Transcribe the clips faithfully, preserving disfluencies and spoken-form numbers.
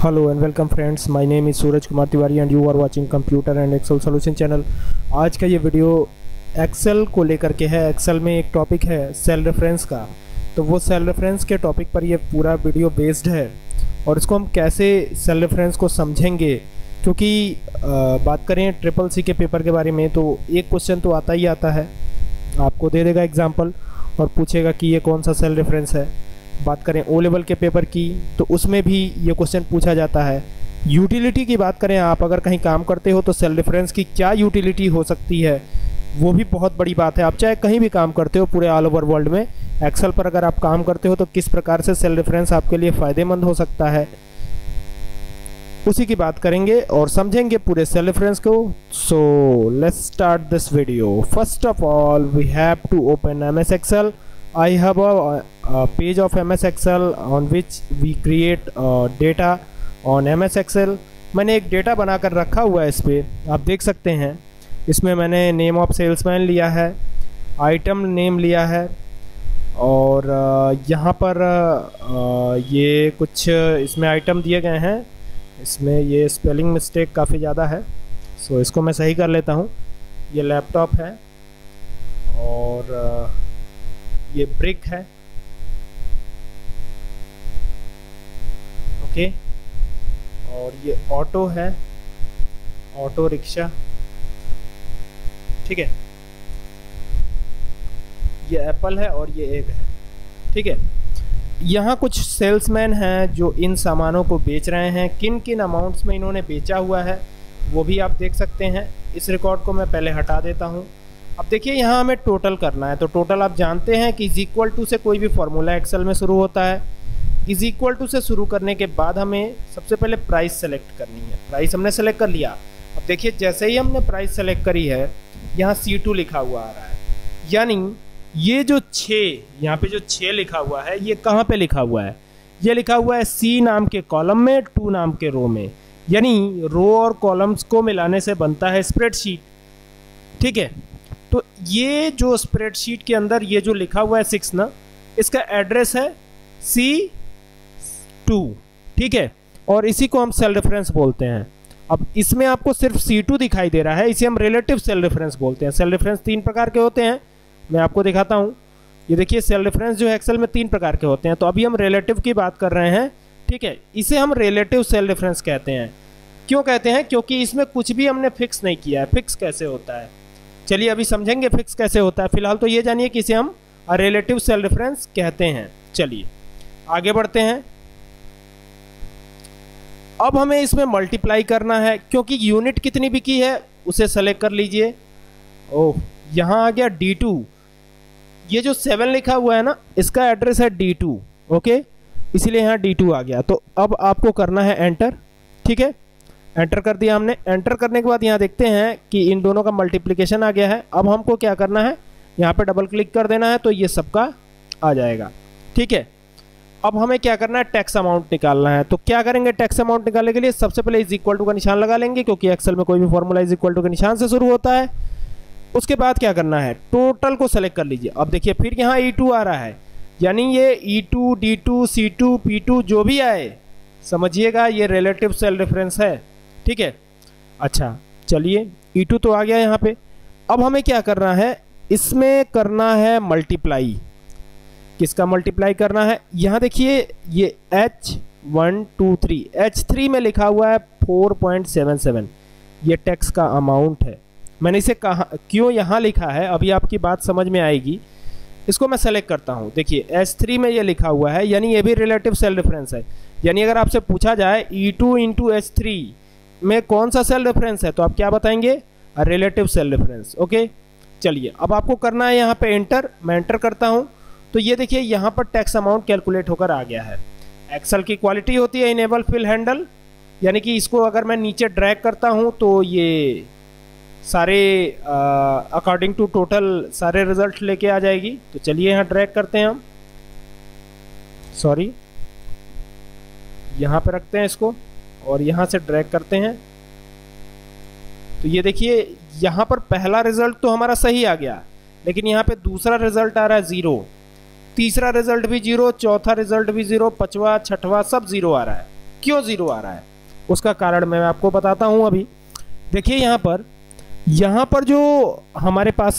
Hello and welcome friends, my name is Suraj Kumar Tiwari and you are watching computer and Excel solution channel. आज का ये video Excel को लेकर के है। एक्सेल में एक टॉपिक है सेल रेफरेंस का, तो वो सेल रेफरेंस के टॉपिक पर ये पूरा वीडियो बेस्ड है और इसको हम कैसे सेल रेफरेंस को समझेंगे, क्योंकि आ, बात करें ट्रिपल सी के पेपर के बारे में तो एक क्वेश्चन तो आता ही आता है, आपको दे देगा एग्जाम्पल और पूछेगा कि ये कौन सा सेल रेफरेंस है। बात करें ओ लेवल के पेपर की तो उसमें भी ये क्वेश्चन पूछा जाता है। यूटिलिटी की बात करें, आप अगर कहीं काम करते हो तो सेल रेफरेंस की क्या यूटिलिटी हो सकती है, वो भी बहुत बड़ी बात है। आप चाहे कहीं भी काम करते हो पूरे ऑल ओवर वर्ल्ड में, एक्सेल पर अगर आप काम करते हो तो किस प्रकार से सेल रेफरेंस आपके लिए फ़ायदेमंद हो सकता है, उसी की बात करेंगे और समझेंगे पूरे सेल रेफरेंस को। So let's start this video. First of all we have to open M S Excel. I have a, a page of M S Excel on which we create uh, data on M S Excel। मैंने एक data बनाकर रखा हुआ है, इस पे आप देख सकते हैं। इसमें मैंने नेम ऑफ सेल्समैन लिया है, आइटम नेम लिया है और uh, यहाँ पर uh, ये कुछ इसमें आइटम दिए गए हैं। इसमें ये स्पेलिंग मिस्टेक काफ़ी ज़्यादा है, सो इसको मैं सही कर लेता हूँ। ये लैपटॉप है और uh, ये ब्रिक है, ओके, और ये ऑटो है, ऑटो रिक्शा, ठीक है। ये एप्पल है और ये एग है, ठीक है। यहाँ कुछ सेल्समैन हैं जो इन सामानों को बेच रहे हैं। किन किन अमाउंट्स में इन्होंने बेचा हुआ है वो भी आप देख सकते हैं। इस रिकॉर्ड को मैं पहले हटा देता हूँ। अब देखिए, यहाँ हमें टोटल करना है, तो टोटल आप जानते हैं कि इज इक्वल टू से कोई भी फॉर्मूला एक्सेल में शुरू होता है। इज इक्वल टू से शुरू करने के बाद हमें सबसे पहले प्राइस सेलेक्ट करनी है। प्राइस हमने सेलेक्ट कर लिया। अब देखिए, जैसे ही हमने प्राइस सेलेक्ट करी है, यहाँ सी टू लिखा हुआ आ रहा है, यानी ये जो छः, यहाँ पे जो छः लिखा हुआ है, ये कहाँ पे लिखा हुआ है? ये लिखा हुआ है सी नाम के कॉलम में, टू नाम के रो में, यानी रो और कॉलम्स को मिलाने से बनता है स्प्रेडशीट, ठीक है। तो ये जो स्प्रेडशीट के अंदर ये जो लिखा हुआ है सिक्स ना, इसका एड्रेस है सी टू, ठीक है, और इसी को हम सेल रेफरेंस बोलते हैं। अब इसमें आपको सिर्फ सी टू दिखाई दे रहा है, इसे हम रिलेटिव सेल रेफरेंस बोलते हैं। सेल रेफरेंस तीन प्रकार के होते हैं, मैं आपको दिखाता हूँ। ये देखिए, सेल रेफरेंस जो है एक्सेल में तीन प्रकार के होते हैं, तो अभी हम रिलेटिव की बात कर रहे हैं, ठीक है। इसे हम रिलेटिव सेल रेफरेंस कहते हैं। क्यों कहते हैं? क्योंकि इसमें कुछ भी हमने फिक्स नहीं किया है। फिक्स कैसे होता है, चलिए अभी समझेंगे फिक्स कैसे होता है। फिलहाल तो ये जानिए कि इसे हम रिलेटिव सेल रेफरेंस कहते हैं। चलिए आगे बढ़ते हैं। अब हमें इसमें मल्टीप्लाई करना है, क्योंकि यूनिट कितनी बिकी है उसे सेलेक्ट कर लीजिए। ओह, यहाँ आ गया डी टू। ये जो सेवन लिखा हुआ है ना, इसका एड्रेस है डी टू, ओके, इसीलिए यहाँ डी टू आ गया। तो अब आपको करना है एंटर, ठीक है। एंटर कर दिया हमने। एंटर करने के बाद यहाँ देखते हैं कि इन दोनों का मल्टीप्लिकेशन आ गया है। अब हमको क्या करना है, यहाँ पे डबल क्लिक कर देना है तो ये सबका आ जाएगा, ठीक है। अब हमें क्या करना है, टैक्स अमाउंट निकालना है। तो क्या करेंगे, टैक्स अमाउंट निकालने के लिए सबसे पहले इज इक्वल टू का निशान लगा लेंगे, क्योंकि एक्सेल में कोई भी फॉर्मूला इज इक्वल टू के निशान से शुरू होता है। उसके बाद क्या करना है, टोटल को सेलेक्ट कर लीजिए। अब देखिए, फिर यहाँ ई टू आ रहा है, यानी ये E two, D two, C two, P two जो भी आए, समझिएगा ये रिलेटिव सेल रेफरेंस है, ठीक है। अच्छा, चलिए ई टू तो आ गया यहाँ पे। अब हमें क्या करना है, इसमें करना है मल्टीप्लाई। किसका मल्टीप्लाई करना है? यहाँ देखिए, ये H one two three, H three में लिखा हुआ है फोर पॉइंट सेवन सेवन, ये टैक्स का अमाउंट है। मैंने इसे कहा क्यों यहाँ लिखा है, अभी आपकी बात समझ में आएगी। इसको मैं सेलेक्ट करता हूँ। देखिए, एच थ्री में ये लिखा हुआ है, यानी ये भी रिलेटिव सेल रेफरेंस है। यानी अगर आपसे पूछा जाए E two into H three में कौन सा सेल रेफरेंस है, तो आप क्या बताएंगे, रिलेटिव सेल रेफरेंस, ओके। चलिए अब आपको करना है यहाँ पे एंटर। मैं एंटर करता हूँ तो ये देखिए, यहाँ पर टैक्स अमाउंट कैलकुलेट होकर आ गया है। एक्सेल की क्वालिटी होती है इनेबल फिल हैंडल, यानी कि इसको अगर मैं नीचे ड्रैग करता हूँ तो ये सारे अकॉर्डिंग टू टोटल सारे रिजल्ट लेके आ जाएगी। तो चलिए यहाँ ड्रैग करते हैं हम, सॉरी यहाँ पे रखते हैं इसको और यहाँ से ड्रैग करते हैं। तो ये देखिए, यहाँ पर पहला रिजल्ट तो हमारा सही आ गया, लेकिन यहाँ पे दूसरा रिजल्ट आ रहा है ज़ीरो, तीसरा रिजल्ट भी जीरो, चौथा रिजल्ट भी जीरो, पांचवा छठवां सब जीरो आ रहा है। क्यों ज़ीरो आ रहा है उसका कारण मैं आपको बताता हूँ अभी। देखिए यहाँ पर यहाँ पर जो हमारे पास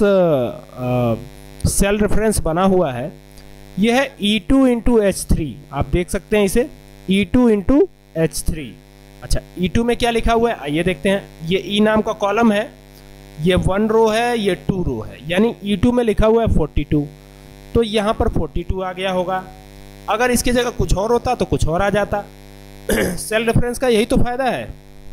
सेल रेफरेंस बना हुआ है यह है E two into H three. आप देख सकते हैं इसे E two into H three. अच्छा ई टू में क्या लिखा हुआ है आइए देखते हैं। ये ई नाम का कॉलम है, ये वन रो है, ये टू रो है, यानी ई टू में लिखा हुआ है फोर्टी टू, तो यहाँ पर फोर्टी टू आ गया होगा। अगर इसकी जगह कुछ और होता तो कुछ और आ जाता। सेल रेफरेंस का यही तो फायदा है,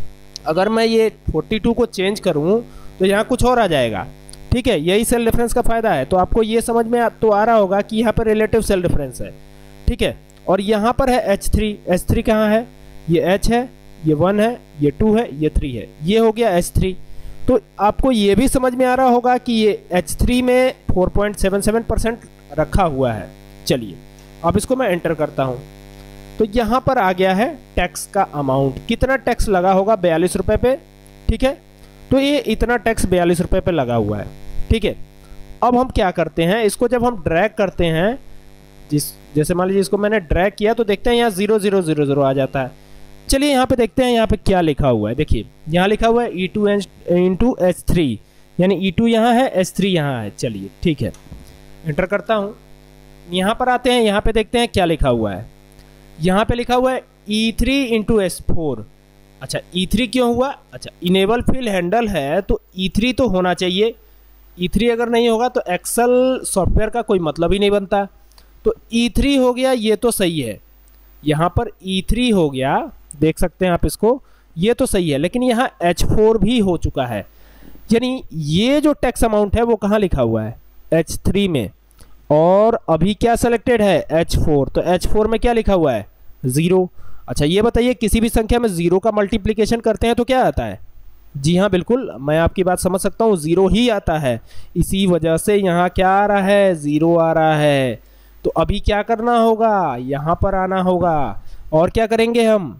अगर मैं ये फोर्टी टू को चेंज करूँ तो यहाँ कुछ और आ जाएगा। ठीक है, यही सेल रेफरेंस का फायदा है। तो आपको ये समझ में आ, तो आ रहा होगा कि यहाँ पर रिलेटिव सेल रेफरेंस है। ठीक है, और यहाँ पर है एच थ्री। एच थ्री कहाँ है? ये H है, ये वन है, ये टू है, ये थ्री है, ये हो गया एच थ्री। तो आपको ये भी समझ में आ रहा होगा कि ये एच थ्री में four point seven seven percent रखा हुआ है। चलिए अब इसको मैं एंटर करता हूँ तो यहाँ पर आ गया है टैक्स का अमाउंट। कितना टैक्स लगा होगा? बयालीस रुपये पे। ठीक है, तो ये इतना टैक्स बयालीस रुपये पे लगा हुआ है। ठीक है, अब हम क्या करते हैं, इसको जब हम ड्रैग करते हैं, जिस जैसे मान लीजिए इसको मैंने ड्रैग किया तो देखते हैं यहाँ जीरो जीरो जीरो जीरो आ जाता है। चलिए यहाँ पे देखते हैं यहाँ पे क्या लिखा हुआ है। देखिए यहाँ लिखा हुआ है E two into H three, यानी ई टू यहाँ है, एच थ्री यहाँ है। चलिए ठीक है, एंटर करता हूँ। यहाँ पर आते हैं, यहाँ पे देखते हैं क्या लिखा हुआ है। यहाँ पे लिखा हुआ है E three into H four. अच्छा ई थ्री क्यों हुआ? अच्छा इनेबल फील्ड हैंडल है तो ई थ्री तो होना चाहिए। ई थ्री अगर नहीं होगा तो एक्सेल सॉफ्टवेयर का कोई मतलब ही नहीं बनता। तो ई थ्री हो गया, ये तो सही है। यहाँ पर ई थ्री हो गया, देख सकते हैं आप इसको, ये तो सही है। लेकिन यहाँ एच फोर भी हो चुका है, यानी ये जो टैक्स अमाउंट है वो कहाँ लिखा हुआ है? एच थ्री में। और अभी क्या सेलेक्टेड है? H four. तो एच फोर में क्या लिखा हुआ है? ज़ीरो। अच्छा ये बताइए, किसी भी संख्या में ज़ीरो का मल्टीप्लिकेशन करते हैं तो क्या आता है? जी हाँ बिल्कुल, मैं आपकी बात समझ सकता हूँ, ज़ीरो ही आता है। इसी वजह से यहाँ क्या आ रहा है? ज़ीरो आ रहा है। तो अभी क्या करना होगा? यहाँ पर आना होगा। और क्या करेंगे हम?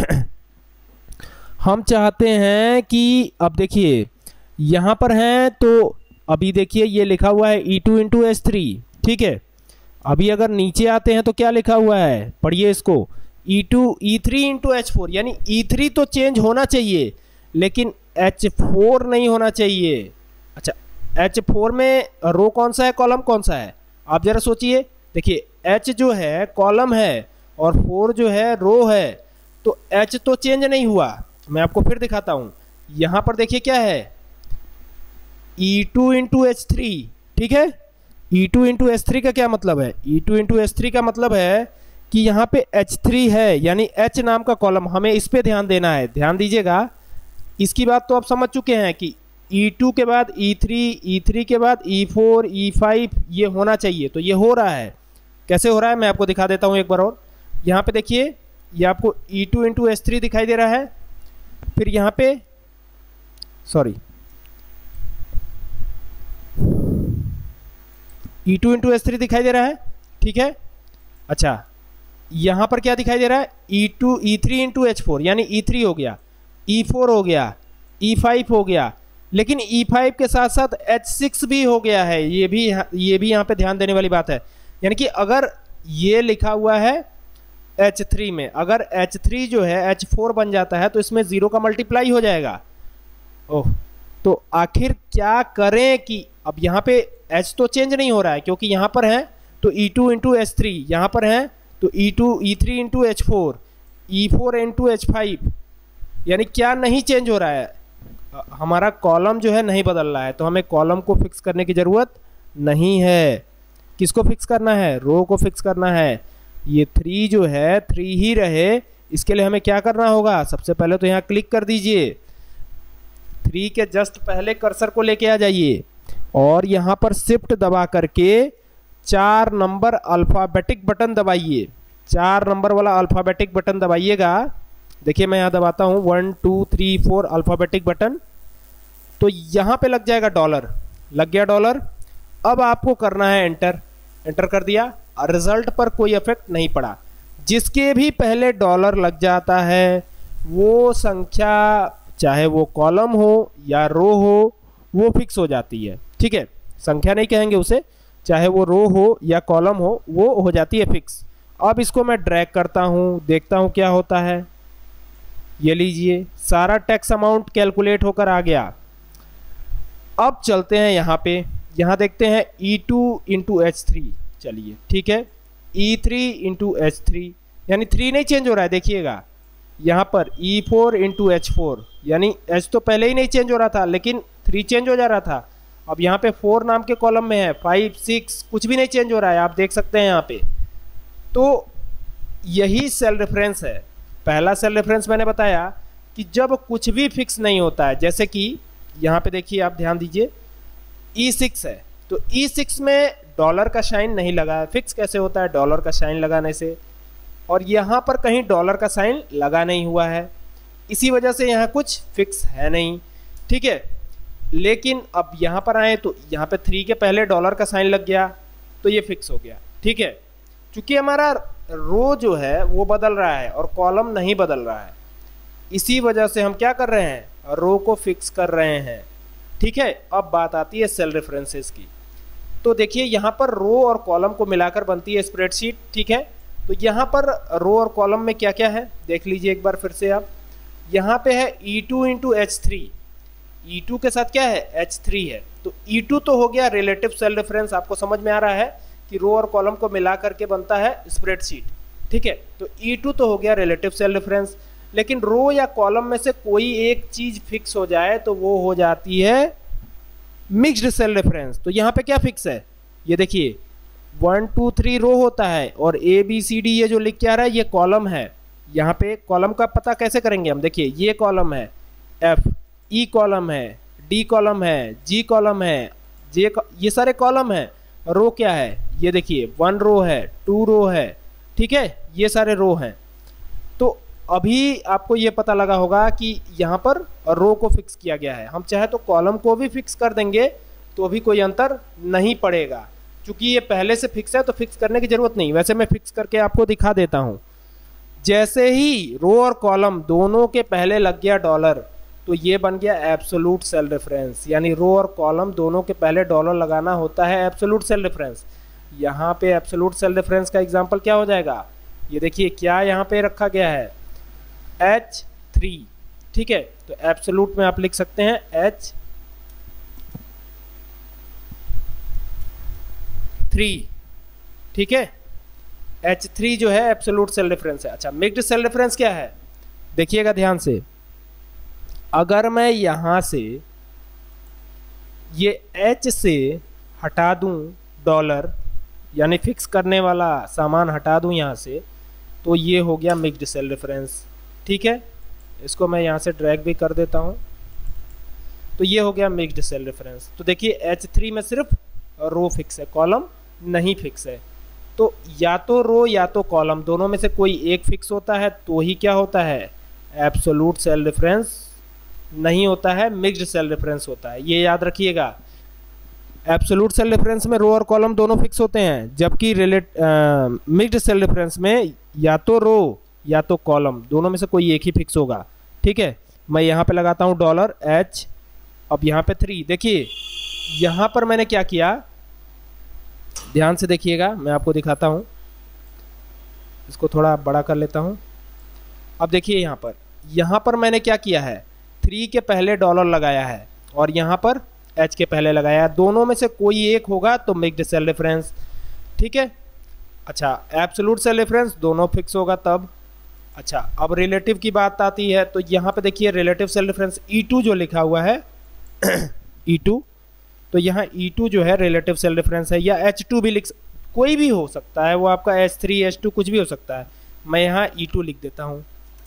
हम चाहते हैं कि अब देखिए यहाँ पर हैं तो अभी देखिए ये लिखा हुआ है E two into H three. ठीक है, अभी अगर नीचे आते हैं तो क्या लिखा हुआ है? पढ़िए इसको, E two E three into H four, यानी ई थ्री तो चेंज होना चाहिए लेकिन एच फोर नहीं होना चाहिए। अच्छा एच फोर में रो कौन सा है, कॉलम कौन सा है? आप जरा सोचिए। देखिए एच जो है कॉलम है और फोर जो है रो है, तो एच तो चेंज नहीं हुआ। मैं आपको फिर दिखाता हूं। यहां पर देखिए क्या है, E two into H three. ठीक है, E two into H three का क्या मतलब है? E two into H three का मतलब है कि यहाँ पे एच थ्री है, यानी H नाम का कॉलम, हमें इस पे ध्यान देना है। ध्यान दीजिएगा, इसकी बात तो आप समझ चुके हैं कि ई टू के बाद ई थ्री, ई थ्री के बाद ई फोर, ई फाइव, ये होना चाहिए। तो ये हो रहा है। कैसे हो रहा है मैं आपको दिखा देता हूँ एक बार और। यहाँ पे देखिए, ये आपको E two into H three दिखाई दे रहा है, फिर यहाँ पे sorry E two into H three दिखाई दे रहा है। ठीक है, अच्छा यहाँ पर क्या दिखाई दे रहा है? E two E three into H four, यानी ई थ्री हो गया, ई फोर हो गया, ई फाइव हो गया, लेकिन ई फाइव के साथ साथ एच सिक्स भी हो गया है। ये भी ये भी यहाँ पे ध्यान देने वाली बात है। यानी कि अगर ये लिखा हुआ है एच थ्री में, अगर एच थ्री जो है एच फोर बन जाता है तो इसमें जीरो का मल्टीप्लाई हो जाएगा। ओह, तो आखिर क्या करें कि अब यहाँ पे H तो चेंज नहीं हो रहा है क्योंकि यहाँ पर है तो E two into H three, यहाँ पर है तो E two E three into H four, E four into H five, यानी क्या नहीं चेंज हो रहा है? हमारा कॉलम जो है नहीं बदल रहा है, तो हमें कॉलम को फिक्स करने की ज़रूरत नहीं है। किसको फिक्स करना है? रो को फिक्स करना है। ये थ्री जो है थ्री ही रहे, इसके लिए हमें क्या करना होगा? सबसे पहले तो यहाँ क्लिक कर दीजिए, थ्री के जस्ट पहले कर्सर को लेके आ जाइए और यहाँ पर शिफ्ट दबा करके चार नंबर अल्फ़ाबेटिक बटन दबाइए। चार नंबर वाला अल्फ़ाबेटिक बटन दबाइएगा। देखिए मैं यहाँ दबाता हूँ, one two three four alphabetic button, तो यहाँ पे लग जाएगा डॉलर। लग गया डॉलर। अब आपको करना है एंटर। एंटर कर दिया, रिजल्ट पर कोई इफेक्ट नहीं पड़ा। जिसके भी पहले डॉलर लग जाता है वो संख्या, चाहे वो कॉलम हो या रो हो, वो फिक्स हो जाती है। ठीक है, संख्या नहीं कहेंगे उसे, चाहे वो रो हो या कॉलम हो, वो हो जाती है फिक्स। अब इसको मैं ड्रैग करता हूँ, देखता हूँ क्या होता है। ये लीजिए सारा टैक्स अमाउंट कैलकुलेट होकर आ गया। अब चलते हैं यहाँ पे, यहाँ देखते हैं E two into H three. चलिए ठीक है, E three into H three, यानी थ्री नहीं चेंज हो रहा है, देखिएगा यहाँ पर E four into H four, यानी एच तो पहले ही नहीं चेंज हो रहा था लेकिन थ्री चेंज हो जा रहा था। अब यहाँ पे फोर नाम के कॉलम में है, फाइव सिक्स कुछ भी नहीं चेंज हो रहा है, आप देख सकते हैं यहाँ पे। तो यही सेल रेफरेंस है। पहला सेल रेफरेंस मैंने बताया कि जब कुछ भी फिक्स नहीं होता है, जैसे कि यहाँ पे देखिए आप ध्यान दीजिए ई सिक्स है, तो ई सिक्स में डॉलर का साइन नहीं लगा है। फिक्स कैसे होता है? डॉलर का साइन लगाने से। और यहाँ पर कहीं डॉलर का साइन लगा नहीं हुआ है, इसी वजह से यहाँ कुछ फिक्स है नहीं, ठीक है। लेकिन अब यहाँ पर आए तो यहाँ पे थ्री के पहले डॉलर का साइन लग गया तो ये फिक्स हो गया, ठीक है। क्योंकि हमारा रो जो है वो बदल रहा है और कॉलम नहीं बदल रहा है, इसी वजह से हम क्या कर रहे हैं? रो को फिक्स कर रहे हैं, ठीक है। अब बात आती है सेल रेफरेंसेस की। तो देखिए यहाँ पर रो और कॉलम को मिलाकर बनती है स्प्रेडशीट, ठीक है। तो यहाँ पर रो और कॉलम में क्या क्या है देख लीजिए एक बार फिर से आप। यहाँ पे है E two into H three, E two के साथ क्या है? एच थ्री है। तो ई टू तो हो गया रिलेटिव सेल रेफरेंस, आपको समझ में आ रहा है कि रो और कॉलम को मिला करके बनता है स्प्रेडशीट, ठीक है। तो ई टू तो हो गया रिलेटिव सेल रेफरेंस, लेकिन रो या कॉलम में से कोई एक चीज फिक्स हो जाए तो वो हो जाती है मिक्स्ड सेल रेफरेंस। तो यहाँ पे क्या फिक्स है? ये देखिए वन टू थ्री रो होता है और ए बी सी डी ये जो लिख के आ रहा है ये कॉलम है। यहाँ पे कॉलम का पता कैसे करेंगे हम? देखिए ये कॉलम है, एफ ई कॉलम है, डी कॉलम है, जी कॉलम है, जे, ये सारे कॉलम है। रो क्या है? ये देखिए वन रो है, टू रो है, ठीक है, ये सारे रो हैं। तो अभी आपको ये पता लगा होगा कि यहाँ पर रो को फिक्स किया गया है। हम चाहे तो कॉलम को भी फिक्स कर देंगे तो भी कोई अंतर नहीं पड़ेगा, क्योंकि ये पहले से फिक्स है तो फिक्स करने की जरूरत नहीं। वैसे मैं फिक्स करके आपको दिखा देता हूँ। जैसे ही रो और कॉलम दोनों के पहले लग गया डॉलर तो ये बन गया एब्सोल्यूट सेल रेफरेंस, यानी रो और कॉलम दोनों के पहले डॉलर लगाना होता है एब्सोल्यूट सेल रेफरेंस। यहाँ पे एब्सोल्यूट सेल रेफरेंस का एग्जांपल क्या हो जाएगा? ये देखिए क्या यहाँ पे रखा गया है? एच थ्री, ठीक है। तो एब्सोल्यूट में आप लिख सकते हैं एच थ्री, ठीक है। एच थ्री जो है एब्सोल्यूट सेल रेफरेंस है। अच्छा, मिक्स्ड सेल रेफरेंस क्या है? देखिएगा ध्यान से, अगर मैं यहां से ये एच से हटा दूं डॉलर, यानी फिक्स करने वाला सामान हटा दूं यहां से, तो ये हो गया मिक्स्ड सेल रेफरेंस, ठीक है। इसको मैं यहां से ड्रैग भी कर देता हूं, तो ये हो गया मिक्स्ड सेल रेफरेंस। तो देखिए एच थ्री में सिर्फ रो फिक्स है, कॉलम नहीं फिक्स है। तो या तो रो या तो कॉलम, दोनों में से कोई एक फिक्स होता है तो ही क्या होता है? एब्सोल्यूट सेल रेफरेंस नहीं होता है, मिक्स्ड सेल रेफरेंस होता है। ये याद रखिएगा, एब्सोल्यूट सेल रेफरेंस में रो और कॉलम दोनों फिक्स होते हैं, जबकि रिलेट मिक्स्ड सेल रेफरेंस में या तो रो या तो कॉलम, दोनों में से कोई एक ही फिक्स होगा, ठीक है। मैं यहाँ पे लगाता हूँ डॉलर एच, अब यहाँ पे थ्री। देखिए यहाँ पर मैंने क्या किया, ध्यान से देखिएगा, मैं आपको दिखाता हूँ। इसको थोड़ा बड़ा कर लेता हूँ। अब देखिए यहाँ पर यहाँ पर मैंने क्या किया है? थ्री के पहले डॉलर लगाया है और यहाँ पर एच के पहले लगाया है। दोनों में से कोई एक होगा तो मिक्स्ड सेल रेफरेंस, ठीक है। अच्छा, एब्सोल्यूट सेल रेफरेंस दोनों फिक्स होगा तब। अच्छा, अब रिलेटिव की बात आती है, तो यहाँ पे देखिए relative cell reference E two जो लिखा हुआ है ई टू, तो यहाँ ई टू जो है रिलेटिव सेल रेफरेंस है, या एच टू भी लिख, कोई भी हो सकता है, वो आपका एच थ्री एच टू कुछ भी हो सकता है। मैं यहाँ ई टू लिख देता हूँ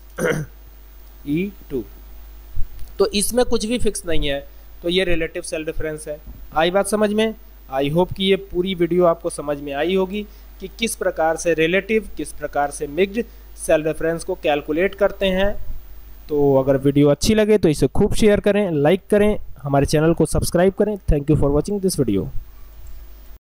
ई टू, तो इसमें कुछ भी फिक्स नहीं है, तो ये रिलेटिव सेल रेफरेंस है। आई बात समझ में? आई होप कि ये पूरी वीडियो आपको समझ में आई होगी कि किस प्रकार से रिलेटिव, किस प्रकार से मिक्स्ड सेल रेफरेंस को कैलकुलेट करते हैं। तो अगर वीडियो अच्छी लगे तो इसे खूब शेयर करें, लाइक करें, हमारे चैनल को सब्सक्राइब करें। Thank you for watching this video.